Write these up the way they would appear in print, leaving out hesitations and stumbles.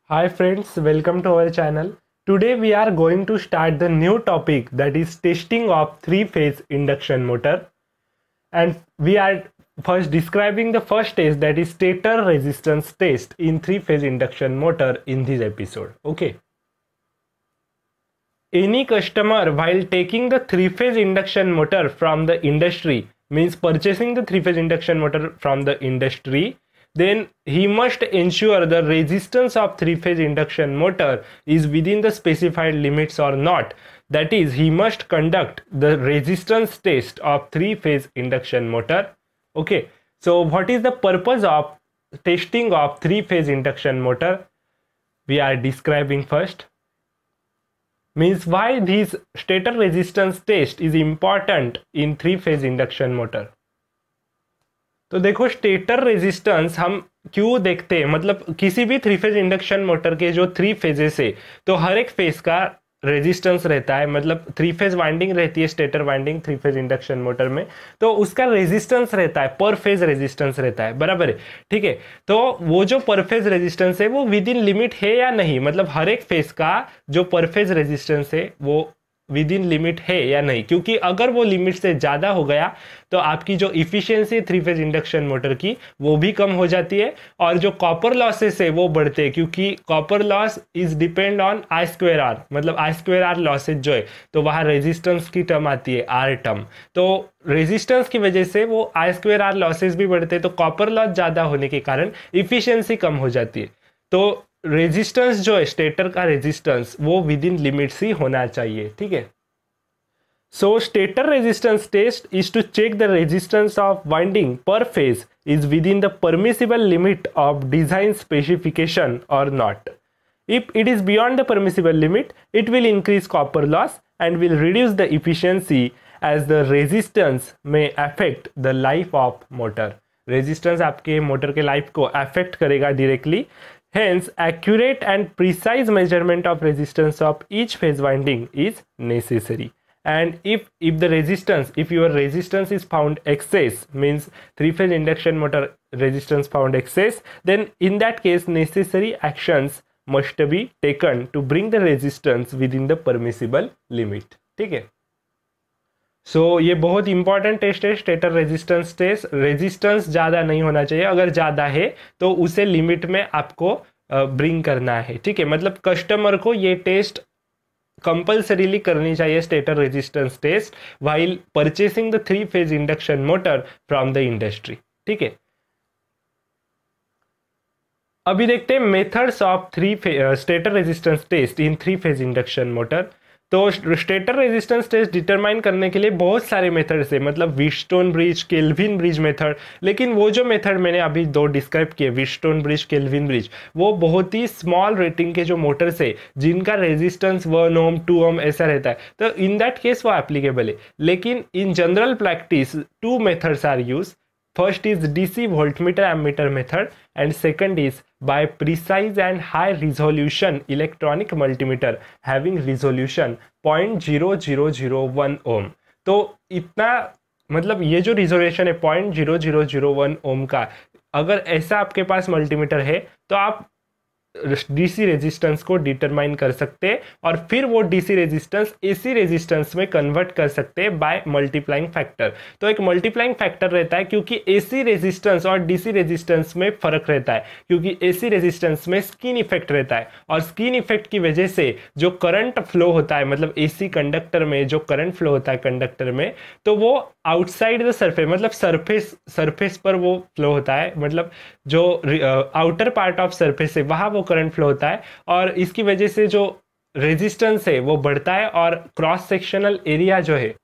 Hi friends, welcome to our channel. Today we are going to start the new topic, that is testing of three-phase induction motor, and we are first describing the first test, that is stator resistance test in three-phase induction motor in this episode. Okay. Any customer while taking the three-phase induction motor from the industry, means purchasing the three-phase induction motor from the industry, then he must ensure the resistance of three-phase induction motor is within the specified limits or not. That is, he must conduct the resistance test of three-phase induction motor. Okay, so what is the purpose of testing of three-phase induction motor? We are describing first. Means why this stator resistance test is important in three-phase induction motor. तो देखो stator resistance हम क्यों देखते हैं, मतलब किसी भी three phase induction motor के जो थ्री फेजेस है तो हर एक फेज का रेजिस्टेंस रहता है, मतलब थ्री फेज वाइंडिंग रहती है stator winding three phase induction motor में, तो उसका रेजिस्टेंस रहता है, पर फेज रेजिस्टेंस रहता है, बराबर है। ठीक है, तो वो जो पर फेज रेजिस्टेंस है वो विद इन लिमिट है या नहीं, मतलब हर एक फेज का जो पर फेज रेजिस्टेंस है वो विद इन लिमिट है या नहीं, क्योंकि अगर वो लिमिट से ज़्यादा हो गया तो आपकी जो efficiency three phase induction motor की वो भी कम हो जाती है और जो कॉपर लॉसेस है वो बढ़ते हैं, क्योंकि copper loss is depend on I square R, मतलब आई स्क्वेयर आर लॉसेज जो है तो वहाँ रेजिस्टेंस की टर्म आती है आर टर्म, तो रेजिस्टेंस की वजह से वो आई स्क्वेयर आर लॉसेज भी बढ़ते हैं, तो कॉपर लॉस ज़्यादा होने के कारण इफिशियंसी कम हो जाती है। तो रेजिस्टेंस जो है स्टेटर का रेजिस्टेंस वो विद इन लिमिट्स ही होना चाहिए। ठीक है, so stator resistance test is to check the resistance of winding per phase is within the permissible limit of design specification or not. If it is beyond the permissible limit, it will increase copper loss and will reduce the efficiency as the resistance may affect the life of motor. Resistance आपके motor के life को affect करेगा directly. Hence, accurate and precise measurement of resistance of each phase winding is necessary. And if your resistance is found excess, means three phase induction motor resistance found excess, then in that case necessary actions must be taken to bring the resistance within the permissible limit. ठीक है, so ये बहुत important test है stator resistance test. Resistance ज़्यादा नहीं होना चाहिए, अगर ज़्यादा है तो उसे लिमिट में आपको ब्रिंग करना है। ठीक है, मतलब कस्टमर को ये टेस्ट कंपल्सरीली करनी चाहिए, stator resistance test, while purchasing the three phase induction motor from the industry. ठीक है, अभी देखते हैं methods of stator resistance test in three phase induction motor. तो स्टेटर रेजिस्टेंस टेस्ट डिटरमाइन करने के लिए बहुत सारे मेथड्स है, मतलब Wheatstone bridge, Kelvin bridge method, लेकिन वो जो मेथड मैंने अभी दो डिस्क्राइब किए, व्हीटस्टोन ब्रिज, केल्विन ब्रिज, वो बहुत ही स्मॉल रेटिंग के जो मोटर्स है जिनका रेजिस्टेंस 1 ओम 2 ओम ऐसा रहता है, तो इन दैट केस वो एप्लीकेबल है। लेकिन in general practice two methods are use. First is DC voltmeter ammeter method and second is by precise and high resolution electronic multimeter having resolution 0.0001 ohm। तो इतना, मतलब ये जो रिजोल्यूशन है 0.0001 ओम का, अगर ऐसा आपके पास मल्टीमीटर है तो आप डीसी रेजिस्टेंस को डिटरमाइन कर सकते हैं और फिर वो डीसी रेजिस्टेंस एसी रेजिस्टेंस में कन्वर्ट कर सकते हैं बाय मल्टीप्लाइंग फैक्टर। तो एक मल्टीप्लाइंग फैक्टर रहता है, क्योंकि एसी रेजिस्टेंस और डीसी रेजिस्टेंस में फर्क रहता है, क्योंकि एसी रेजिस्टेंस में स्किन इफेक्ट रहता है और स्किन इफेक्ट की वजह से जो करंट फ्लो होता है, मतलब एसी कंडक्टर में जो करंट फ्लो होता है कंडक्टर में, तो वो आउटसाइड द सरफेस, मतलब सरफेस पर वो फ्लो होता है, मतलब जो आउटर पार्ट ऑफ सरफेस है वहां वो करंट फ्लो होता है और इसकी वजह से जो रेजिस्टेंस है वो बढ़ता है और क्रॉस सेक्शनल एरिया जो है,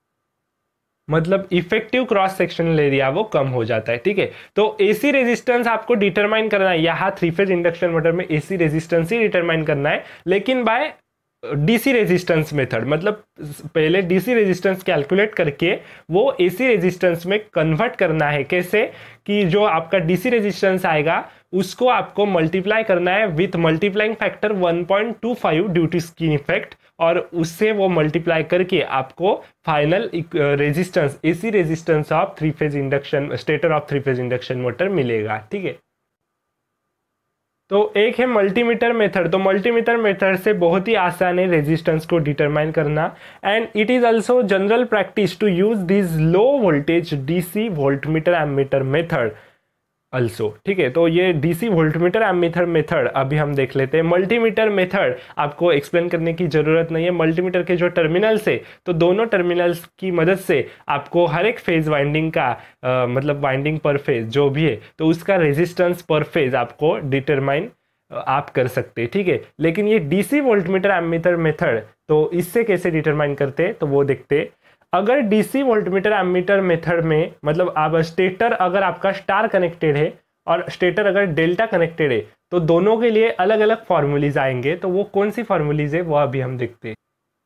मतलब इफेक्टिव क्रॉस सेक्शनल एरिया वो कम हो जाता है। ठीक है, तो एसी रेजिस्टेंस आपको डिटरमाइन करना है, यहाँ थ्री फेज इंडक्शन मोटर में एसी रेजिस्टेंस ही डिटरमाइन करना है, लेकिन बाय डीसी रेजिस्टेंस मेथड, मतलब पहले डीसी रेजिस्टेंस कैलकुलेट करके वो एसी रेजिस्टेंस में कन्वर्ट करना है। कैसे कि जो आपका डीसी रेजिस्टेंस आएगा उसको आपको मल्टीप्लाई करना है with multiplying factor 1.25 due to skin effect, और उससे वो मल्टीप्लाई करके आपको final resistance, AC resistance of three phase induction, stator of three phase induction motor मिलेगा। ठीक है, तो एक है मल्टीमीटर मेथड। तो मल्टीमीटर मेथड से बहुत ही आसान है रेजिस्टेंस को डिटरमाइन करना, and it is also general practice to use this low voltage DC voltmeter ammeter method also. ठीक है, तो ये डीसी वोल्टमीटर एमीटर मेथड अभी हम देख लेते हैं। मल्टीमीटर मेथड आपको एक्सप्लेन करने की जरूरत नहीं है। मल्टीमीटर के जो टर्मिनल्स है, तो दोनों टर्मिनल्स की मदद से आपको हर एक फेज वाइंडिंग का मतलब वाइंडिंग पर फेज जो भी है, तो उसका रेजिस्टेंस पर फेज आपको डिटरमाइन आप कर सकते हैं। ठीक है, लेकिन ये डीसी वोल्टमीटर एमीटर मेथड, तो इससे कैसे डिटरमाइन करते हैं तो वो देखते हैं। अगर डीसी वोल्टमीटर एमीटर मेथड में मतलब आप स्टेटर अगर आपका स्टार कनेक्टेड है और स्टेटर अगर डेल्टा कनेक्टेड है, तो दोनों के लिए अलग अलग फॉर्मूलीज आएंगे। तो वो कौन सी फॉर्मूलीज है वो अभी हम देखते हैं।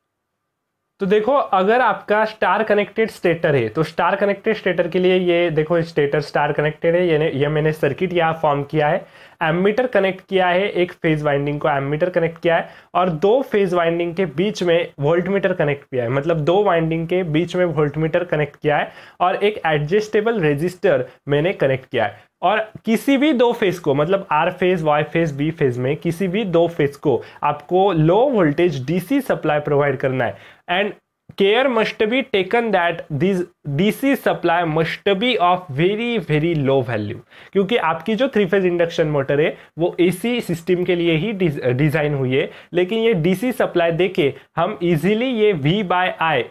तो देखो, अगर आपका स्टार कनेक्टेड स्टेटर है, तो स्टार कनेक्टेड स्टेटर के लिए ये देखो, स्टेटर स्टार कनेक्टेड है, ये मैंने सर्किट यहाँ फॉर्म किया है। एमीटर कनेक्ट किया है, एक फेज वाइंडिंग को एमीटर कनेक्ट किया है, और दो फेज वाइंडिंग के बीच में वोल्टमीटर कनेक्ट किया है, मतलब दो वाइंडिंग के बीच में वोल्टमीटर कनेक्ट किया है, और एक एडजस्टेबल रेजिस्टर मैंने कनेक्ट किया है। और किसी भी दो फेज को, मतलब R phase, Y phase, B phase में किसी भी दो फेज को आपको low voltage DC supply provide करना है, and care must be taken that this DC supply must be of very low value, क्योंकि आपकी जो थ्री फेज इंडक्शन मोटर है वो AC सिस्टम के लिए ही डिजाइन हुई है, लेकिन ये DC सप्लाई देके हम इजीली ये V बाय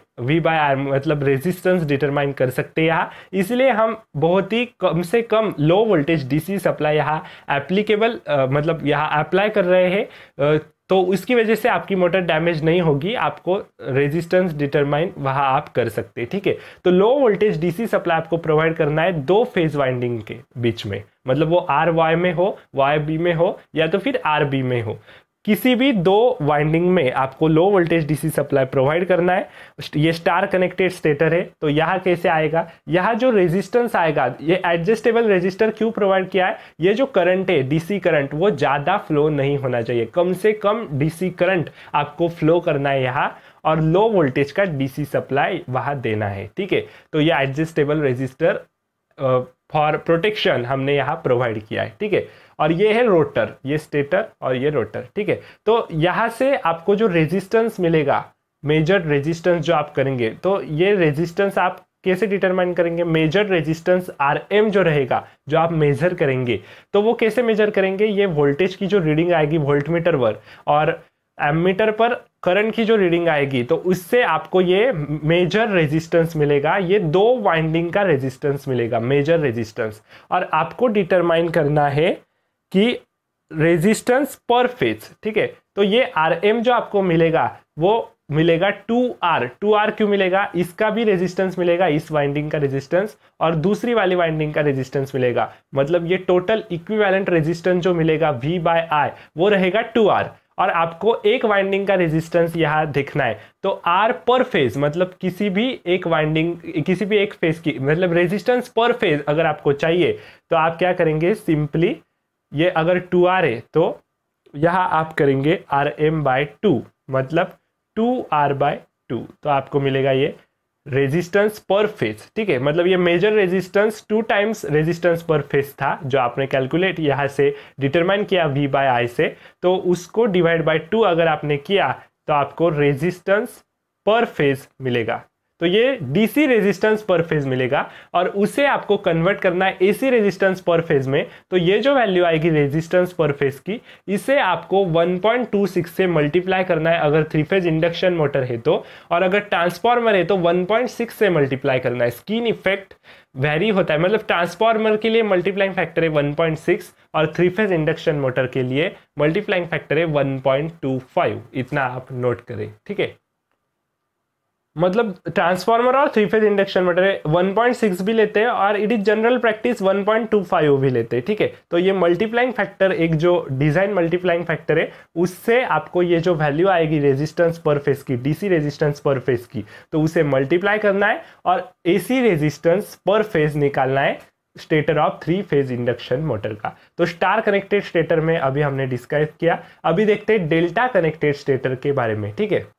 आर मतलब रेजिस्टेंस डिटरमाइन कर सकते हैं यहाँ। इसलिए हम बहुत ही कम से कम लो वोल्टेज DC सप्लाई यहाँ एप्लीकेबल मतलब यहाँ अप्लाई कर रहे हैं, तो उसकी वजह से आपकी मोटर डैमेज नहीं होगी, आपको रेजिस्टेंस डिटरमाइन वहां आप कर सकते हैं। ठीक है, तो लो वोल्टेज डीसी सप्लाई आपको प्रोवाइड करना है दो फेज वाइंडिंग के बीच में, मतलब वो आर वाई में हो, वाई बी में हो, या तो फिर आर बी में हो, किसी भी दो वाइंडिंग में आपको low voltage DC supply provide करना है। ये स्टार कनेक्टेड स्टेटर है, तो यहाँ कैसे आएगा, यहाँ जो रेजिस्टेंस आएगा, ये एडजस्टेबल रेजिस्टर क्यों प्रोवाइड किया है, ये जो करंट है डीसी करंट वो ज्यादा फ्लो नहीं होना चाहिए, कम से कम डीसी करंट आपको फ्लो करना है यहाँ, और लो वोल्टेज का डीसी सप्लाई वहां देना है। ठीक है, तो ये एडजस्टेबल रेजिस्टर फॉर प्रोटेक्शन हमने यहाँ प्रोवाइड किया है। ठीक है, और ये है रोटर, ये स्टेटर और ये रोटर। ठीक है, तो यहाँ से आपको जो रेजिस्टेंस मिलेगा, मेजर रेजिस्टेंस जो आप करेंगे, तो ये रेजिस्टेंस आप कैसे डिटरमाइन करेंगे, मेजर रेजिस्टेंस RM जो रहेगा, जो आप मेजर करेंगे, तो वो कैसे मेजर करेंगे, ये वोल्टेज की जो रीडिंग आएगी वोल्टमीटर पर और एमीटर पर करंट की जो रीडिंग आएगी, तो उससे आपको ये मेजर रेजिस्टेंस मिलेगा, ये दो वाइंडिंग का रेजिस्टेंस मिलेगा, मेजर रेजिस्टेंस। और आपको डिटरमाइन करना है कि रेजिस्टेंस पर फेज। ठीक है, तो ये RM जो आपको मिलेगा वो मिलेगा 2R। 2R क्यों मिलेगा, इसका भी रेजिस्टेंस मिलेगा, इस वाइंडिंग का रेजिस्टेंस, और दूसरी वाली वाइंडिंग का रेजिस्टेंस मिलेगा, मतलब ये टोटल इक्विवेलेंट रेजिस्टेंस जो मिलेगा V बाय I वो रहेगा 2R। और आपको एक वाइंडिंग का रेजिस्टेंस यहाँ देखना है, तो R पर फेज, मतलब किसी भी एक वाइंडिंग, किसी भी एक फेज की मतलब रेजिस्टेंस पर फेज अगर आपको चाहिए, तो आप क्या करेंगे, सिंपली ये अगर 2R है तो यहाँ आप करेंगे RM बाय 2, मतलब 2R बाय 2, तो आपको मिलेगा ये रेजिस्टेंस पर फेज। ठीक है, मतलब ये measure resistance 2 times resistance per phase था जो आपने कैलकुलेट यहाँ से डिटरमाइन किया V बाय I से, तो उसको डिवाइड बाय 2 अगर आपने किया तो आपको रेजिस्टेंस पर फेज मिलेगा। तो ये डीसी रेजिस्टेंस पर फेज मिलेगा, और उसे आपको कन्वर्ट करना है एसी रेजिस्टेंस पर फेज में, तो ये जो वैल्यू आएगी रेजिस्टेंस पर फेज की, इसे आपको 1.26 से मल्टीप्लाई करना है अगर थ्री फेज इंडक्शन मोटर है तो, और अगर ट्रांसफार्मर है तो 1.6 से मल्टीप्लाई करना है। स्किन इफेक्ट वेरी होता है, मतलब ट्रांसफार्मर के लिए मल्टीप्लाइंग फैक्टर है 1.6 और थ्री फेज इंडक्शन मोटर के लिए मल्टीप्लाइंग फैक्टर है 1.25, इतना आप नोट करें। ठीक है, मतलब ट्रांसफार्मर और थ्री फेज इंडक्शन मोटर 1.6 भी लेते हैं, और इट इज जनरल प्रैक्टिस 1.25 भी लेते हैं। ठीक है, तो ये मल्टीप्लाइंग फैक्टर, एक जो डिजाइन मल्टीप्लाइंग फैक्टर है, उससे आपको ये जो वैल्यू आएगी रेजिस्टेंस पर फेज की, डीसी रेजिस्टेंस पर फेज की, तो उसे मल्टीप्लाई करना है और एसी रेजिस्टेंस पर फेज निकालना है stator of three phase induction motor का। तो स्टार कनेक्टेड स्टेटर में अभी हमने डिस्कस किया, अभी देखते हैं डेल्टा कनेक्टेड स्टेटर के बारे में। ठीक है,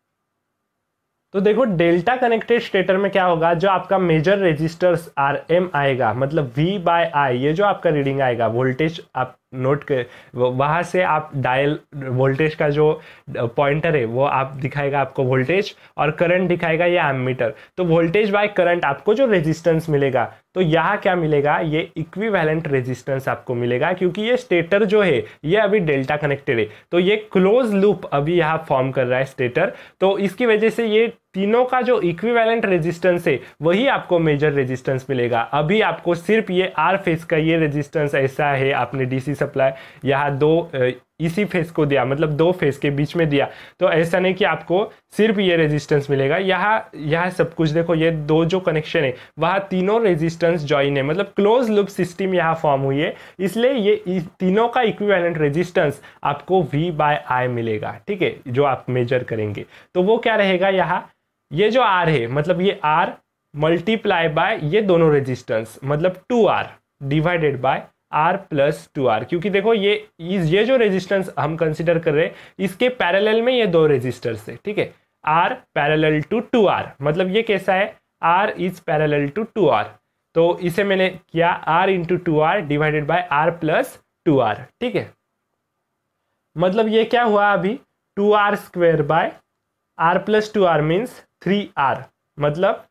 तो देखो डेल्टा कनेक्टेड स्टेटर में क्या होगा, जो आपका मेजर रेजिस्टर्स RM आएगा, मतलब V बाय I, ये जो आपका रीडिंग आएगा, वोल्टेज आप नोट कर, वहाँ से आप डायल वोल्टेज का जो पॉइंटर है वो आप दिखाएगा आपको वोल्टेज, और करंट दिखाएगा ये एमीटर। तो वोल्टेज बाय करंट आपको जो रेजिस्टेंस मिलेगा, तो यहाँ क्या मिलेगा, ये इक्विवेलेंट रेजिस्टेंस आपको मिलेगा, क्योंकि ये स्टेटर जो है ये अभी डेल्टा कनेक्टेड है, तो ये क्लोज लूप अभी यहाँ फॉर्म कर रहा है स्टेटर। तो इसकी वजह से ये तीनों का जो इक्विवेलेंट रेजिस्टेंस है वही आपको मेजर रेजिस्टेंस मिलेगा। अभी आपको सिर्फ ये आर फेज का ये रेजिस्टेंस ऐसा है, आपने डीसी सप्लाई यहाँ दो इसी फेज को दिया, मतलब दो फेज के बीच में दिया, तो ऐसा नहीं कि आपको सिर्फ ये रेजिस्टेंस मिलेगा। यहाँ सब कुछ देखो, ये दो जो कनेक्शन है वहाँ तीनों रेजिस्टेंस ज्वाइन है, मतलब क्लोज लूप सिस्टम यहाँ फॉर्म हुई है, इसलिए ये तीनों का इक्विवेलेंट रेजिस्टेंस आपको V/I मिलेगा। ठीक है, जो आप मेजर करेंगे तो वो क्या रहेगा, यहाँ ये जो R है, मतलब ये R मल्टीप्लाई बाय ये दोनों रेजिस्टेंस, मतलब 2R divided by R plus 2R, क्योंकि देखो ये जो रेजिस्टेंस हम कंसिडर कर रहे हैं इसके पैरेलल में ये दो रेजिस्टर्स है। ठीक है, R पैरेलल टू 2R, मतलब ये कैसा है, R is parallel to 2R, तो इसे मैंने किया R into 2R divided by R plus 2R। ठीक है, मतलब ये क्या हुआ अभी, 2R square by R plus 2R means 3R, मतलब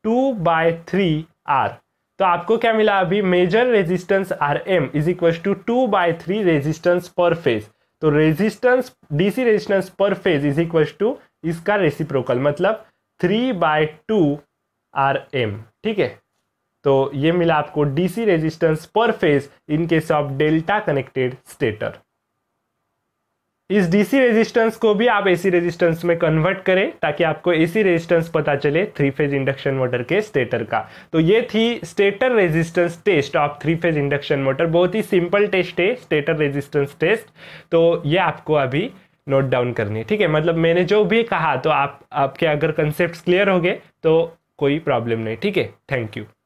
2/3R। तो आपको क्या मिला अभी, measure resistance RM is equal to 2/3 resistance per phase. तो resistance DC resistance per phase is equal to इसका रेसिप्रोकल, मतलब 3/2 RM। ठीक है, तो ये मिला आपको DC resistance per phase in case of delta connected stator. इस डीसी रेजिस्टेंस को भी आप एसी रेजिस्टेंस में कन्वर्ट करें ताकि आपको एसी रेजिस्टेंस पता चले 3 फेज इंडक्शन मोटर के स्टेटर का। तो ये थी stator resistance test of 3 phase induction motor. बहुत ही सिंपल टेस्ट है स्टेटर रेजिस्टेंस टेस्ट, तो ये आपको अभी नोट डाउन करनी है। ठीक है, मतलब मैंने जो भी कहा तो आपके अगर कंसेप्ट क्लियर हो गए तो कोई प्रॉब्लम नहीं। ठीक है, थैंक यू।